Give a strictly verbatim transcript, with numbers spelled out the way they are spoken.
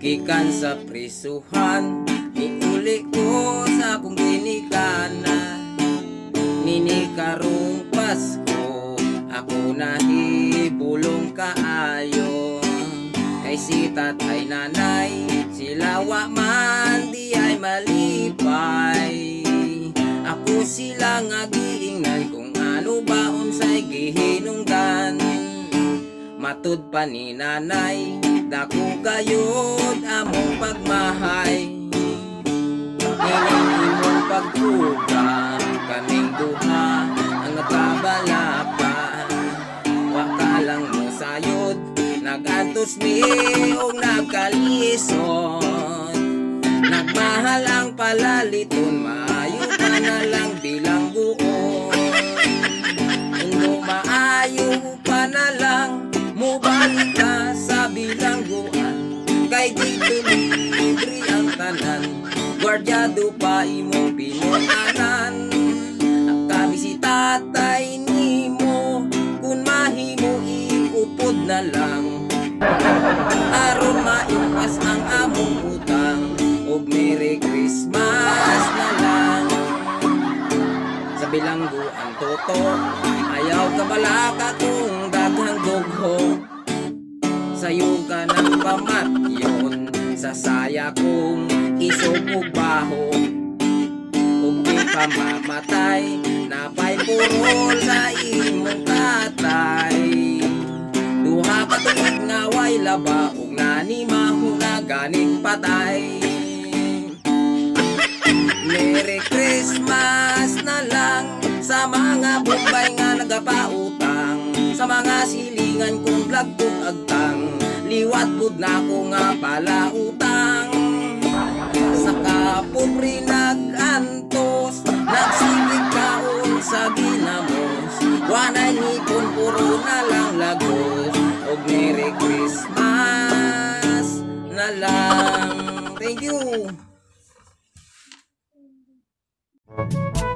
gikan sa prisuhan, niuli ko sa akong ginikanan. Nini karong Pasko, ako nahibulong kaayo. Kay si tatay nanay, sila wa man di ay malipay. Ako sila nga giingnan kung ano ba unsay gihinungdan. Matud pa ni nanay, dako kayod among pagmahay. Nining imong pagtuga, kaming duha ang nagkabalapa. Wa ka lang mo sayod, nagantos mi o nagkalisod. Nagmahal ang palaliton, maayo ka na lang bilang buon. Kung maayo pa na lang, mubalik ka sa bilangguan. Kay dito libre ang tanan, gwardyado pa imong pinunanan. Kami si tatay nimo, kung mahimo iupod na lang. Aron maiwas ang among utang, ug Merry Christmas na lang. Sa bilangguan toto, ayaw ka balaka kung daghang dugho. Sayo ka ng pamatyon, sa saya kong isog ug baho. Ug di pa mamatay, napay purol sa imong tatay. Duha ka tuig nga way laba, ug nani mahuna ganing patay. Merry Christmas na lang sa mga bumbay nga nagapautang, sa mga silingan kong vlog kong agtang. Liwat pud na ko nga pala utang. Sa kapobre nagantos, nagsigig kaon sa ginamos. Wanay ngipon puro na lang lagos, og Merry Christmas na lang. Thank you.